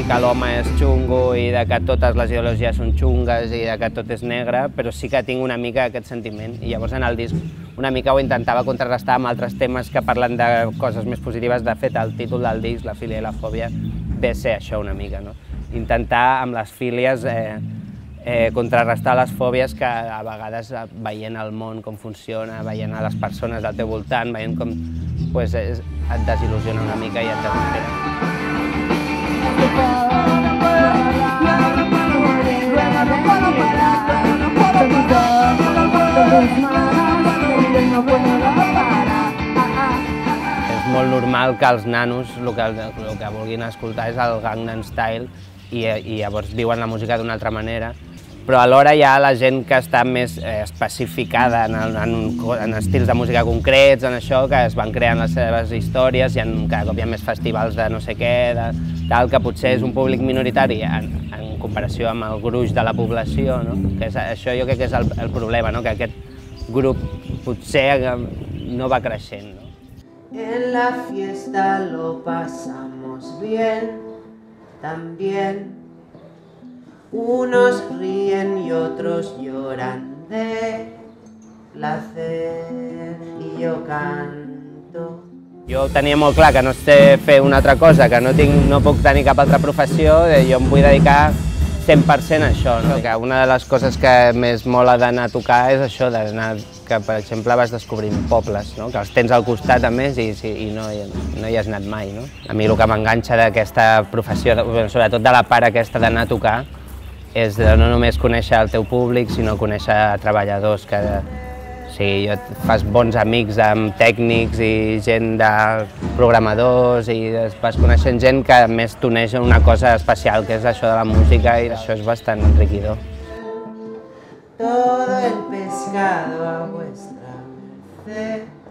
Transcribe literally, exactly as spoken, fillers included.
que l'home és xungo i de que totes les ideologies són xungues i de que tot és negre, però sí que tinc una mica aquest sentiment. I llavors en el disc una mica ho intentava contrarrestar amb altres temes que parlen de coses més positives. De fet, el títol del disc, La filia i la fòbia, ve a ser això una mica, no? Intentar amb les fílies eh, eh, contrarrestar les fòbies que a vegades veient el món com funciona, veient a les persones del teu voltant, veient com pues, és, et desil·lusiona una mica i et desespera. És molt normal que els nanos el que, el que vulguin escoltar és el Gangnam Style i, i llavors viuen la música d'una altra manera, però alhora hi ha la gent que està més eh, especificada en, en, en estils de música concrets, en això, que es van creant les seves històries, i en, cada cop hi ha més festivals de no sé què, de, tal, que potser és un públic minoritari en, en comparació amb el gruix de la població, no? Que és, això jo crec que és el, el problema, no? Que aquest grup potser no va creixent. No? En la fiesta lo pasamos bien, también. Unos ríen y otros lloran de placer y yo canto. Jo tenia molt clar que no sé fer una altra cosa, que no, tinc, no puc tenir cap altra professió, jo em vull dedicar cent per cent a això. No? Que una de les coses que més mola d'anar a tocar és això, d'anar, que per exemple vas descobrint pobles, no? Que els tens al costat a més i, i no, no hi has anat mai. No? A mi el que m'enganxa d'aquesta professió, sobretot de la part aquesta d'anar a tocar, és de no només conèixer el teu públic, sinó conèixer treballadors que o sigui, fas bons amics amb tècnics i gent de programadors i vas coneixent gent que a més t'uneix una cosa especial, que és això de la música, i això és bastant enriquidor. Todo el pescado a vuestra merced.